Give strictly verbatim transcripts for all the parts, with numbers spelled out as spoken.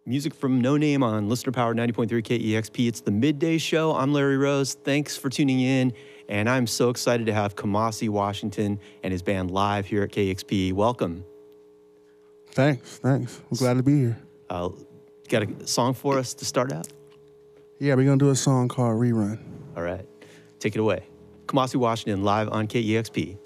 Music from No Name on Listener Power ninety point three K E X P. It's the Midday Show. I'm Larry Rose. Thanks for tuning in. And I'm so excited to have Kamasi Washington and his band live here at K E X P. Welcome. Thanks, thanks. I'm glad to be here. Uh, got a song for us to start out? Yeah, we're going to do a song called Rerun. All right. Take it away. Kamasi Washington live on K E X P.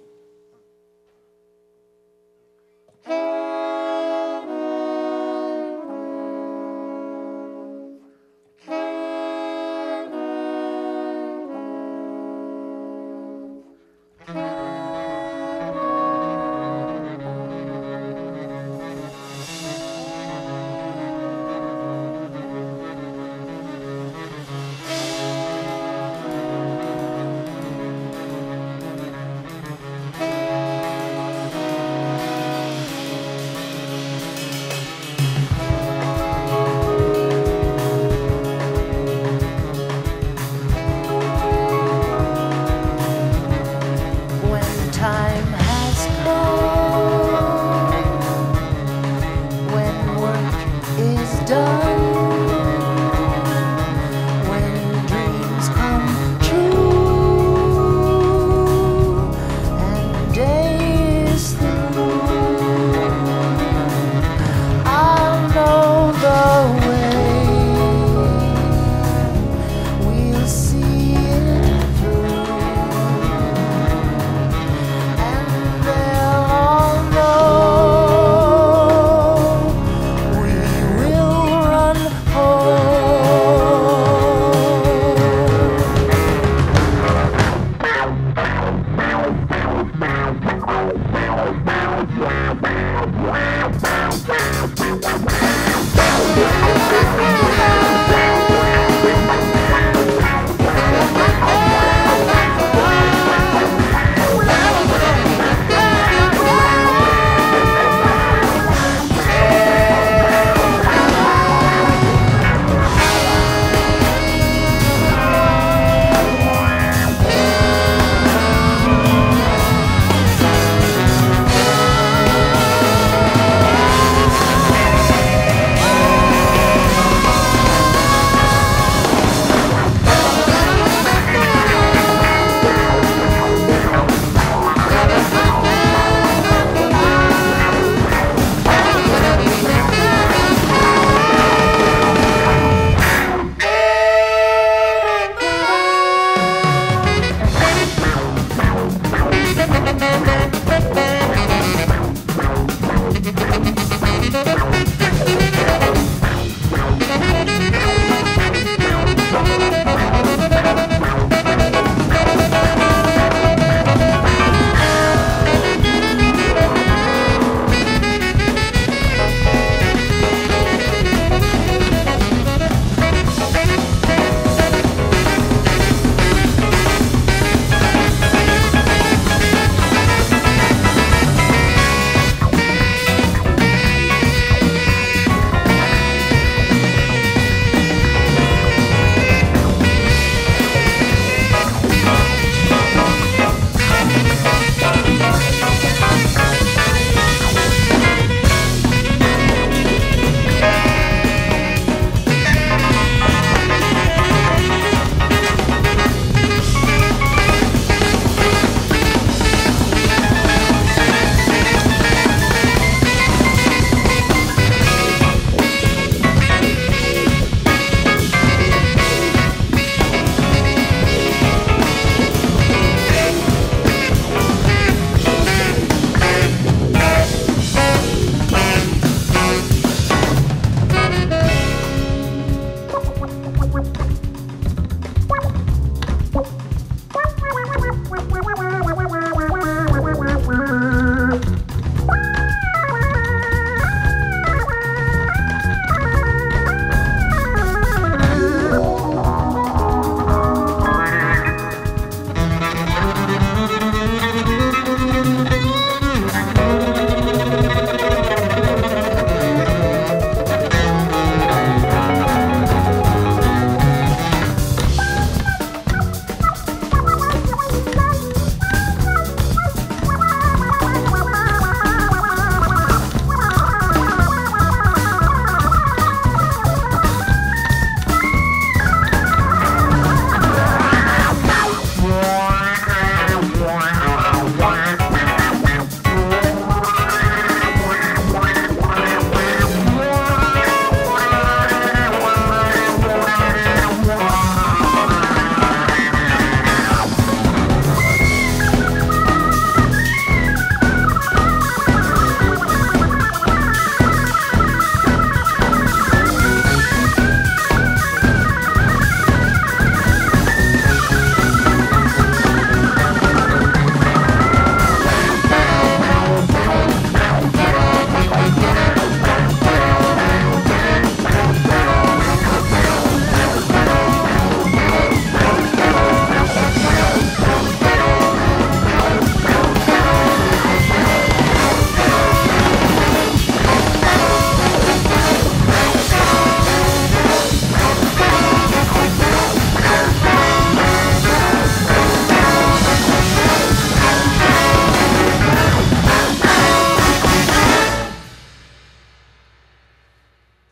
Run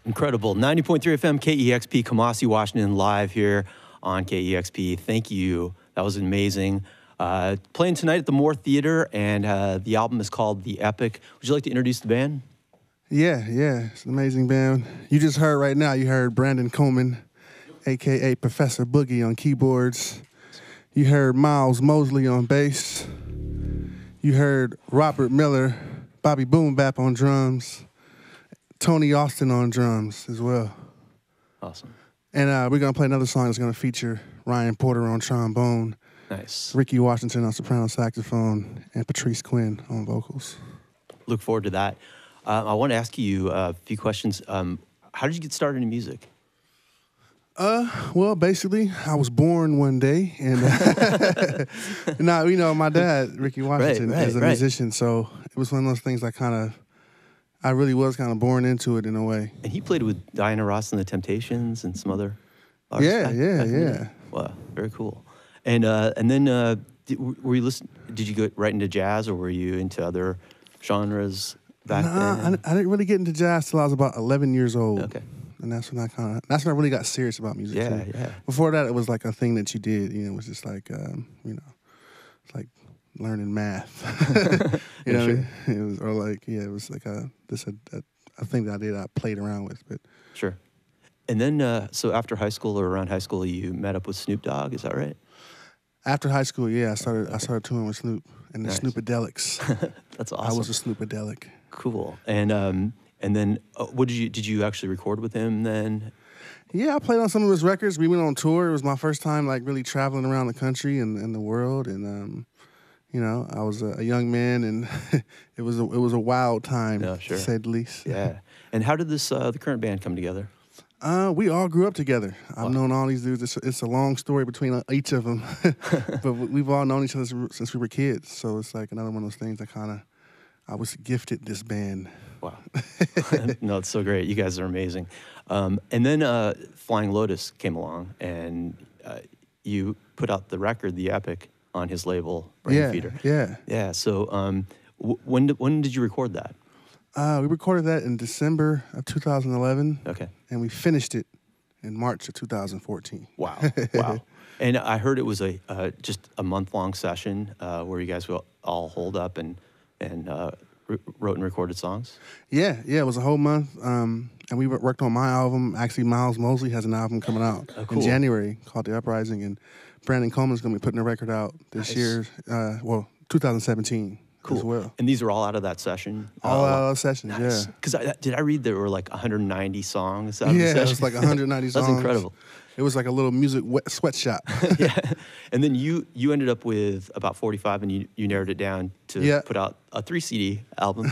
Incredible. ninety point three F M, K E X P, Kamasi, Washington, live here on K E X P. Thank you. That was amazing. Uh, playing tonight at the Moore Theater, and uh, the album is called The Epic. Would you like to introduce the band? Yeah, yeah, it's an amazing band. You just heard right now, you heard Brandon Coleman, a k a. Professor Boogie on keyboards. You heard Miles Mosley on bass. You heard Robert Miller, Bobby Boom Bap on drums. Tony Austin on drums as well. Awesome. And uh, we're going to play another song that's going to feature Ryan Porter on trombone. Nice. Ricky Washington on soprano saxophone, and Patrice Quinn on vocals. Look forward to that. Uh, I want to ask you a few questions. Um, how did you get started in music? Uh, well, basically, I was born one day, and uh, now you know my dad, Ricky Washington, right, right, is a right. musician, so it was one of those things I kind of, I really was kind of born into it in a way. And he played with Diana Ross and the Temptations and some other artists. Yeah, back- yeah, back in the yeah. day. Wow, very cool. And uh, and then uh, did, were you listen? Did you go right into jazz, or were you into other genres back Nah, then? I, I didn't really get into jazz till I was about eleven years old. Okay. And that's when I kind of, that's when I really got serious about music. Yeah, too. yeah. Before that, it was like a thing that you did. You know, it was just like, um, you know, it's like learning math. you know, Sure. what I mean? It was, or like, yeah, it was like a this a, a, a thing that I did. I played around with, but Sure. And then, uh, so after high school or around high school, you met up with Snoop Dogg. Is that right? after high school, yeah, I started I started touring with Snoop and the Nice. Snoopadelics. That's I awesome. was a Snoopadelic. Cool. And um, and then, uh, what did you did you actually record with him then? Yeah, I played on some of his records. We went on tour. It was my first time like really traveling around the country and, and the world. And um, you know, I was a, a young man, and it was a, it was a wild time, Yeah, sure. to say the least. Yeah. And how did this uh, the current band come together? Uh, we all grew up together. I've Wow. known all these dudes. It's, it's a long story between uh, each of them, but we- we've all known each other since- since we were kids. So it's like another one of those things that kind of I was gifted this band. Wow. No, it's so great. You guys are amazing. Um, and then uh, Flying Lotus came along, and uh, you put out the record, The Epic, on his label, Brain yeah, Feeder. yeah. Yeah. So um, w- when did, when did you record that? Uh, we recorded that in December of two thousand eleven, Okay. and we finished it in March of two thousand fourteen. Wow. Wow. And I heard it was a uh, just a month long session uh, where you guys will all hold up and and uh, r- wrote and recorded songs. Yeah, yeah, it was a whole month, um, and we wo- worked on my album. Actually, Miles Mosley has an album coming out Oh, cool. in January called The Uprising, and Brandon Coleman's going to be putting a record out this Nice. year, uh, well, two thousand seventeen Cool. as well. And these are all out of that session. All Uh, out of sessions, yeah. Because I, did I read there were like one hundred ninety songs? Out of the Yeah, it session? was like one hundred ninety songs. That's incredible. It was like a little music wet sweatshop. Yeah. And then you you ended up with about forty-five, and you, you narrowed it down to Yeah. put out a three C D album.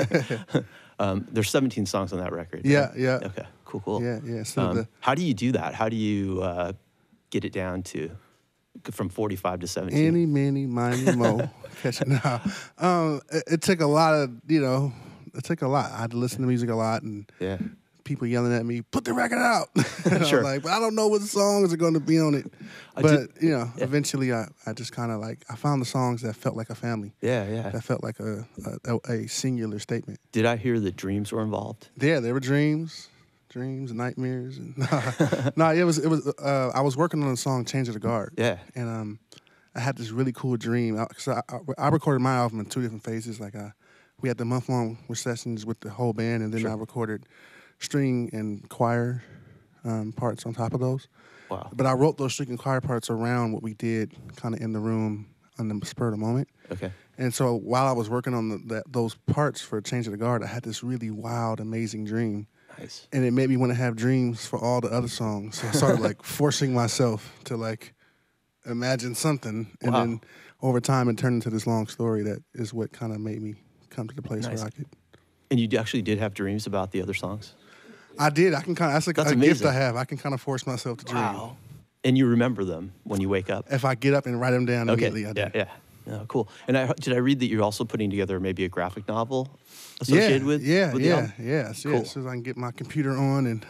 um, there's seventeen songs on that record. Yeah, right? yeah. Okay. Cool. Cool. Yeah, yeah. So Um, the, how do you do that? How do you uh, get it down to from forty-five to seventeen? any, many, miny, mo. Catch it now. Um, it, it took a lot of, you know, it took a lot. I had to listen to music a lot, and Yeah. people yelling at me, put the record out. And Sure. I'm like, but I don't know what songs are going to be on it. I But, did- you know, yeah. eventually I, I just kind of like, I found the songs that felt like a family. Yeah. Yeah. That felt like a, a, a singular statement. Did I hear that dreams were involved? Yeah, there were dreams, dreams, and nightmares. And no, it was, it was, uh, I was working on the song Change of the Guard. Yeah. And um, I had this really cool dream. I, cause I, I, I recorded my album in two different phases. Like I, we had the month-long sessions with the whole band, and then Sure. I recorded string and choir um, parts on top of those. Wow. But I wrote those string and choir parts around what we did kind of in the room on the spur of the moment. Okay. And so while I was working on the, that, those parts for Change of the Guard, I had this really wild, amazing dream. Nice. And it made me want to have dreams for all the other songs. So I started like forcing myself to like imagine something. And Wow. then over time it turned into this long story that is what kind of made me come to the place Nice. where I could. And you actually did have dreams about the other songs? I did. I can kind of, that's like That's a gift amazing. I have. I can kind of force myself to dream. And you remember them when you wake up? If I get up and write them down Okay. immediately, I do. Yeah, yeah. Oh, cool. And I, did I read that you're also putting together maybe a graphic novel associated yeah, with, yeah, with the yeah, album? yeah, so, Cool. yeah. As soon as I can get my computer on and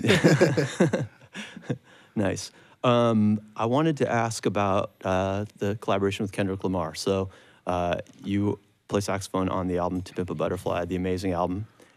Nice. Um, I wanted to ask about uh, the collaboration with Kendrick Lamar. So uh, you play saxophone on the album To Pimp a Butterfly, the amazing album.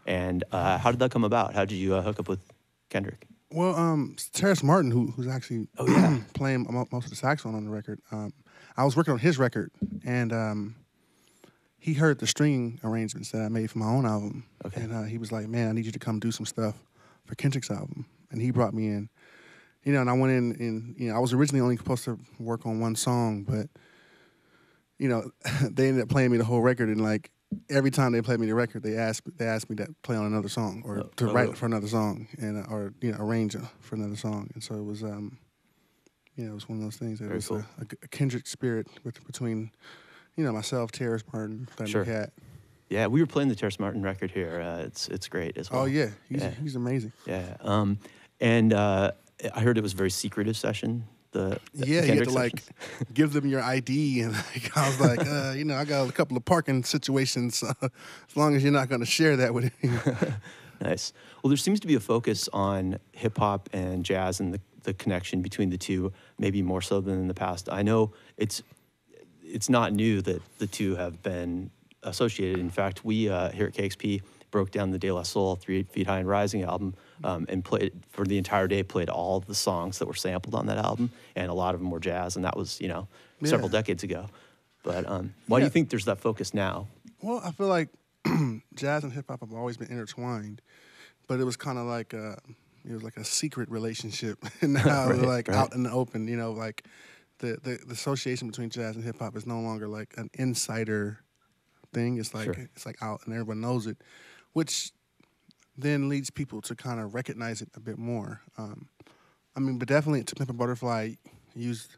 And uh, how did that come about? How did you uh, hook up with Kendrick? Well, um, Terrace Martin, who, who's actually oh, yeah. playing most of the saxophone on the record, um, I was working on his record, and um, he heard the string arrangements that I made for my own album. Okay. And uh, he was like, man, I need you to come do some stuff for Kendrick's album. And he brought me in. You know, and I went in, and, you know, I was originally only supposed to work on one song, but, you know, they ended up playing me the whole record, and, like, every time they played me the record, they asked they asked me to play on another song or oh, to oh, write oh. for another song, and uh, or, you know, arrange for another song. And so it was, um, you know, it was one of those things. That Very was cool. a, a kindred spirit with, between, you know, myself, Terrace Martin, Sure. Cat. Yeah, we were playing the Terrace Martin record here. Uh, it's it's great as well. Oh yeah, he's yeah. he's amazing. Yeah, um, and uh, I heard it was a very secretive session. The, the yeah, you had to sessions. like give them your I D, and like, I was like, uh, you know, I got a couple of parking situations. Uh, as long as you're not going to share that with anyone. Nice. Well, there seems to be a focus on hip hop and jazz and the, the connection between the two, maybe more so than in the past. I know it's it's not new that the two have been associated. In fact, we uh, here at K X P broke down the De La Soul, Three Feet High and Rising album, um, and played for the entire day, played all of the songs that were sampled on that album, and a lot of them were jazz, and that was, you know, Yeah. several decades ago. But um, why do Yeah. you think there's that focus now? Well, I feel like jazz and hip hop have always been intertwined, but it was kind of like a, it was like a secret relationship. And now Right, they're like right. out in the open. You know, like the, the the association between jazz and hip hop is no longer like an insider thing. It's like Sure. it's like out and everyone knows it, which then leads people to kind of recognize it a bit more. Um, I mean, but definitely To Pimp a Butterfly used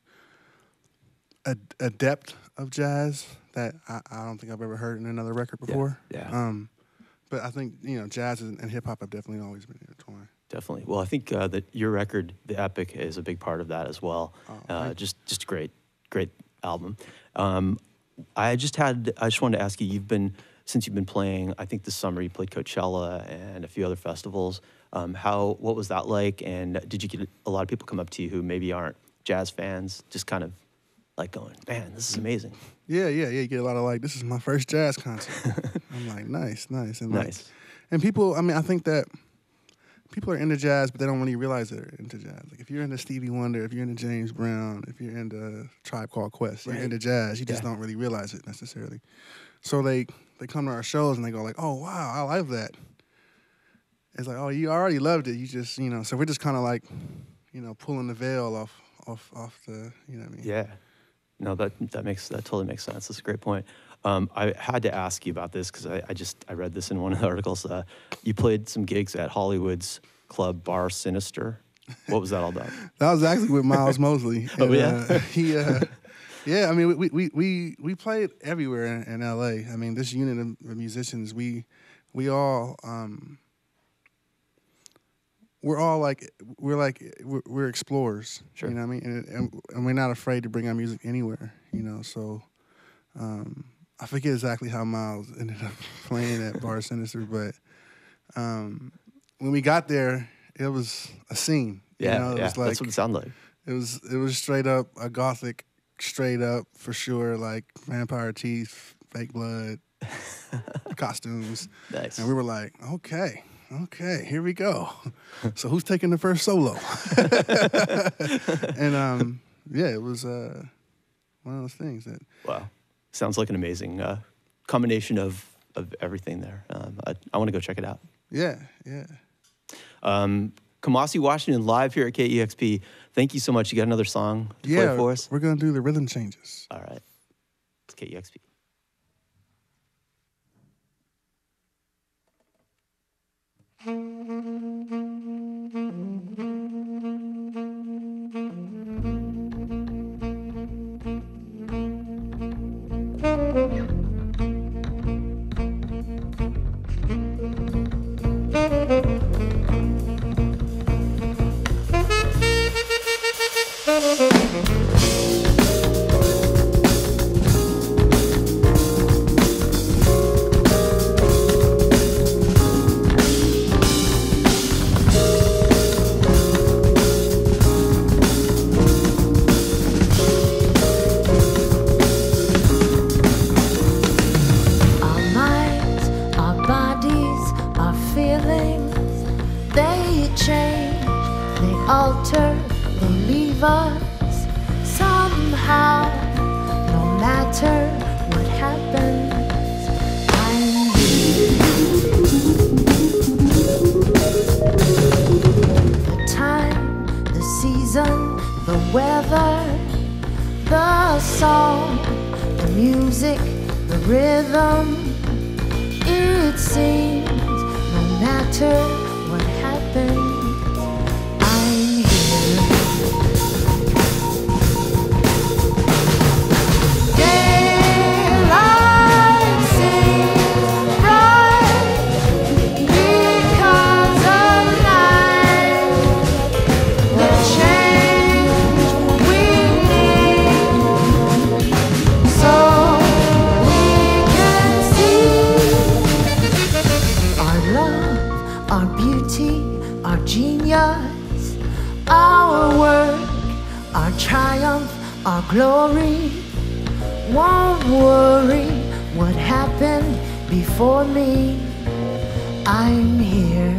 a, a depth of jazz that I, I don't think I've ever heard in another record before. yeah. Um, but I think, you know, jazz and, and hip hop have definitely always been intertwined. Definitely. Well, I think uh, that your record, The Epic, is a big part of that as well. Oh, uh, thank just, just great, great album. Um, I just had, I just wanted to ask you. You've been, since you've been playing, I think this summer you played Coachella and a few other festivals. Um, how, what was that like? And did you get a lot of people come up to you who maybe aren't jazz fans, just kind of like going, man, this is amazing. Yeah, yeah, yeah. You get a lot of like, this is my first jazz concert. I'm like, nice, nice. And like, Nice. and people, I mean, I think that people are into jazz, but they don't really realize they're into jazz. Like if you're into Stevie Wonder, if you're into James Brown, if you're into Tribe Called Quest, you're Right. into jazz. You just Yeah. don't really realize it necessarily. So they they come to our shows and they go like, oh wow, I love that. It's like, oh, you already loved it. You just, you know. So we're just kind of like, you know, pulling the veil off off off the, you know what I mean? Yeah. No, that that makes that totally makes sense. That's a great point. Um, I had to ask you about this because I, I just I read this in one of the articles. Uh, you played some gigs at Hollywood's club Bar Sinister. What was that all about? That was actually with Miles Mosley. Oh, And, yeah? uh, he, uh, yeah. I mean, we we we we played everywhere in, in L A. I mean, this unit of, of musicians, we we all um, we're all like we're like we're, we're explorers. Sure. You know what I mean? And, and and we're not afraid to bring our music anywhere. You know, so. Um, I forget exactly how Miles ended up playing at Bar Sinister, but um, when we got there, it was a scene. Yeah, you know? It yeah. was like, That's what it sounded like. It was it was straight up a gothic, straight up for sure, like vampire teeth, fake blood, costumes, Nice. and we were like, okay, okay, here we go. So who's taking the first solo? And um, yeah, it was uh, one of those things that. Wow. Sounds like an amazing uh, combination of, of everything there. Um, I, I want to go check it out. Yeah, yeah. Um, Kamasi Washington live here at K E X P. Thank you so much. You got another song to Yeah, play for us? we're gonna do the rhythm changes. All right. It's K E X P. They change, they alter, they leave us somehow. No matter what happens, I'm here. The time, the season, the weather, the song, the music, the rhythm. It seems no matter what happens, I'm here. Daylight seems bright because of night. The change we need, so we can see our love, our beauty, our genius, our work, our triumph, our glory. Won't worry what happened before me. I'm here.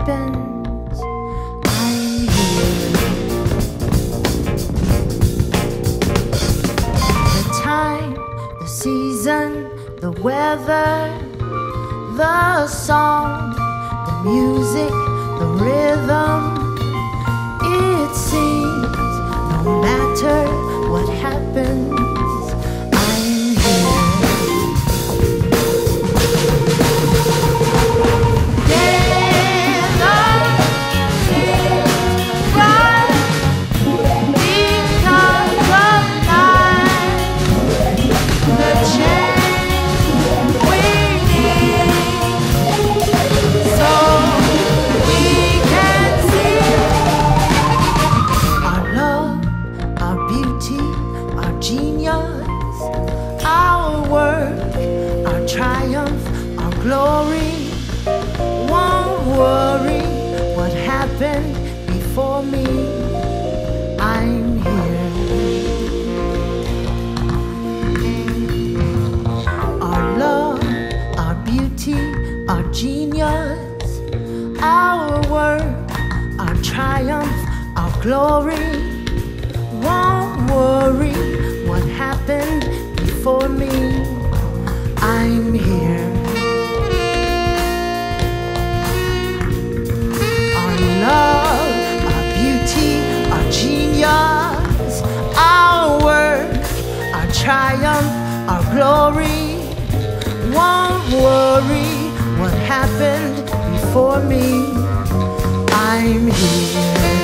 happens, I'm here. The time, the season, the weather, the song, the music, the rhythm. It seems no matter what happens, I'm here. Glory, won't worry what happened before me. I'm here. Our love, our beauty, our genius, our work, our triumph, our glory. Won't worry what happened before me. I'm here. Love, our beauty, our genius, our work, our triumph, our glory. Won't worry what happened before me. I'm here.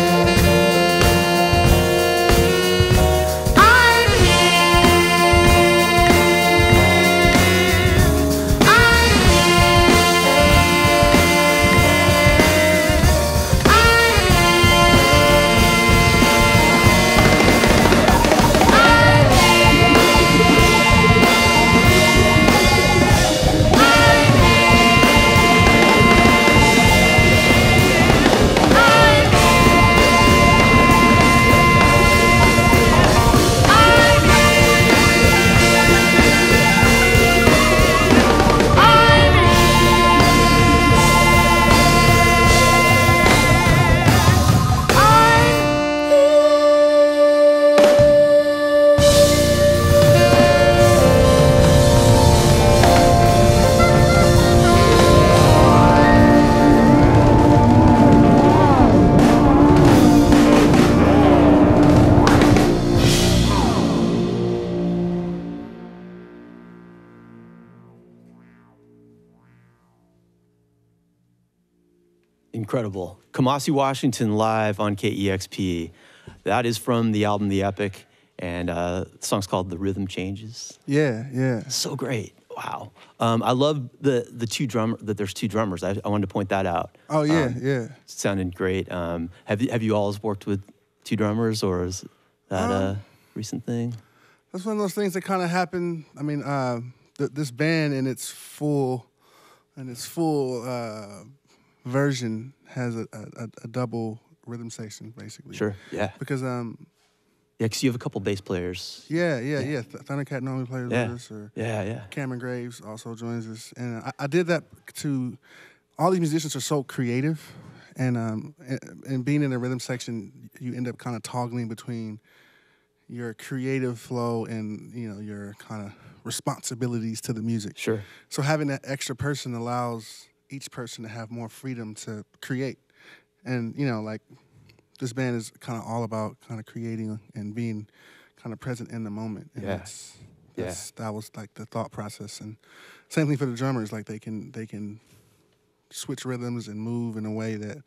Incredible. Kamasi Washington live on K E X P. That is from the album The Epic, and uh, the song's called The Rhythm Changes. Yeah, yeah. So great. Wow. Um, I love the the two drum that there's two drummers. I, I wanted to point that out. Oh yeah, um, yeah. Sounded great. Um, have you have you always worked with two drummers, or is that um, a recent thing? That's one of those things that kind of happened. I mean, uh, th this band in its full, in its full uh, version has a, a, a double rhythm section, basically. Sure. Yeah. Because um. Yeah, because you have a couple bass players. Yeah, yeah, yeah. Th Thundercat normally plays yeah. with us. Or yeah, yeah. Cameron Graves also joins us, and I, I did that to. All these musicians are so creative, and um, and, and being in the rhythm section, you end up kind of toggling between your creative flow and you know your kind of responsibilities to the music. Sure. So having that extra person allows each person to have more freedom to create, and you know like. This band is kind of all about kind of creating and being kind of present in the moment. And yeah. That's, that's, yeah. That was like the thought process. And same thing for the drummers. Like they can they can switch rhythms and move in a way that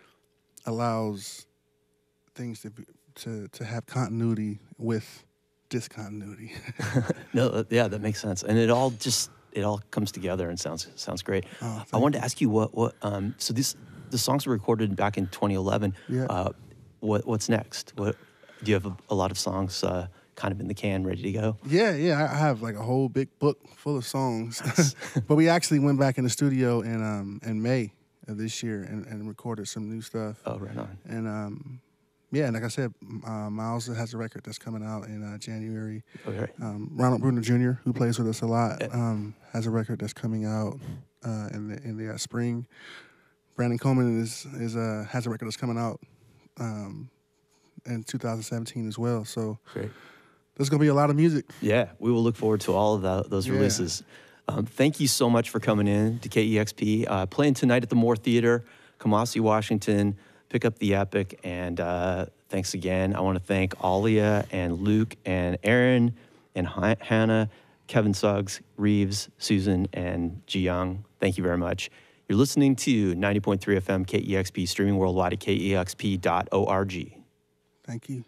allows things to be, to to have continuity with discontinuity. No, yeah, that makes sense. And it all just it all comes together and sounds sounds great. Oh, I wanted you. to ask you what what um so this the songs were recorded back in twenty eleven. Yeah. Uh, what what's next? What do you have a, a lot of songs uh, kind of in the can, ready to go? Yeah, yeah. I have like a whole big book full of songs. Nice. But we actually went back in the studio in um in May of this year and, and recorded some new stuff. Oh, right on. And um yeah, and like I said, uh, Miles has a record that's coming out in uh, January. Okay. Right. Um, Ronald Bruner Junior, who plays with us a lot, Yeah. um, has a record that's coming out uh, in the in the uh, spring. Brandon Coleman is is uh, has a record that's coming out um, in two thousand seventeen as well. So Great. there's gonna be a lot of music. Yeah, we will look forward to all of that, those Yeah. releases. Um, thank you so much for coming in to K E X P. Uh, playing tonight at the Moore Theater, Kamasi, Washington. Pick up the Epic, and uh, thanks again. I want to thank Alia and Luke and Aaron and H- Hannah, Kevin Suggs, Reeves, Susan, and Ji Young. Thank you very much. You're listening to ninety point three F M K E X P, streaming worldwide at K E X P dot org. Thank you.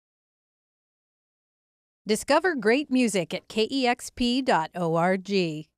Discover great music at K E X P dot org.